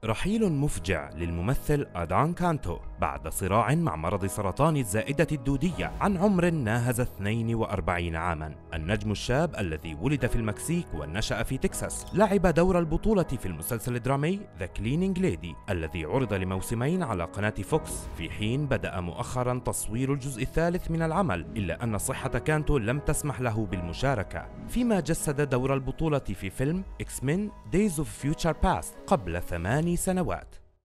رحيل مفجع للممثل آدان كانتو بعد صراع مع مرض سرطان الزائدة الدودية عن عمر ناهز 42 عاما. النجم الشاب الذي ولد في المكسيك ونشأ في تكساس لعب دور البطولة في المسلسل الدرامي ذا كلينينج ليدي الذي عرض لموسمين على قناة فوكس، في حين بدأ مؤخرا تصوير الجزء الثالث من العمل، إلا أن صحة كانتو لم تسمح له بالمشاركة، فيما جسد دور البطولة في فيلم X-Men Days of Future Past قبل 8 سنوات.